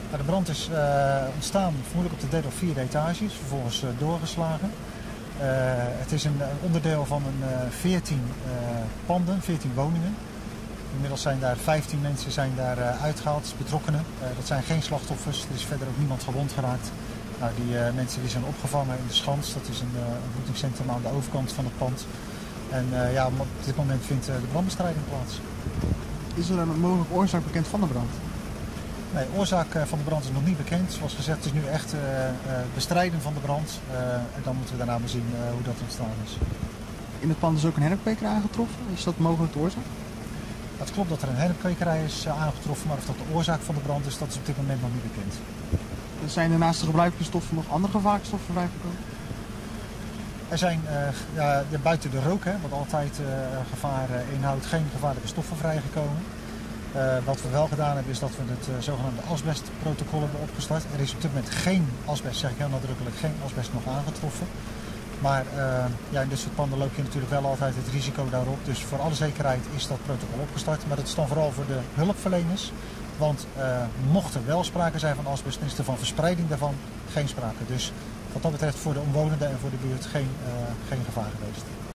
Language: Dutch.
De brand is ontstaan vermoedelijk op de 3e of 4e etage, is vervolgens doorgeslagen. Het is een onderdeel van 14 panden, 14 woningen. Inmiddels zijn daar 15 mensen uitgehaald, betrokkenen. Dat zijn geen slachtoffers, er is verder ook niemand gewond geraakt. Nou, die mensen die zijn opgevangen in de Schans, dat is een ontmoetingscentrum aan de overkant van het pand. En op dit moment vindt de brandbestrijding plaats. Is er een mogelijke oorzaak bekend van de brand? Nee, de oorzaak van de brand is nog niet bekend. Zoals gezegd, het is nu echt bestrijden van de brand. En dan moeten we daarna maar zien hoe dat ontstaan is. In het pand is ook een hennepkwekerij aangetroffen. Is dat mogelijk de oorzaak? Het klopt dat er een hennepkwekerij is aangetroffen, maar of dat de oorzaak van de brand is, dat is op dit moment nog niet bekend. Zijn er naast de gebruikelijke stoffen nog andere gevaarlijke stoffen vrijgekomen? Er zijn buiten de rook, wat altijd gevaar inhoudt, geen gevaarlijke stoffen vrijgekomen. Wat we wel gedaan hebben is dat we het zogenaamde asbestprotocol hebben opgestart. Er is op dit moment geen asbest, zeg ik heel nadrukkelijk, geen asbest nog aangetroffen. Maar in dit soort panden loop je natuurlijk wel altijd het risico daarop. Dus voor alle zekerheid is dat protocol opgestart. Maar dat is dan vooral voor de hulpverleners. Want mocht er wel sprake zijn van asbest, dan is er van verspreiding daarvan geen sprake. Dus wat dat betreft voor de omwonenden en voor de buurt geen gevaar geweest.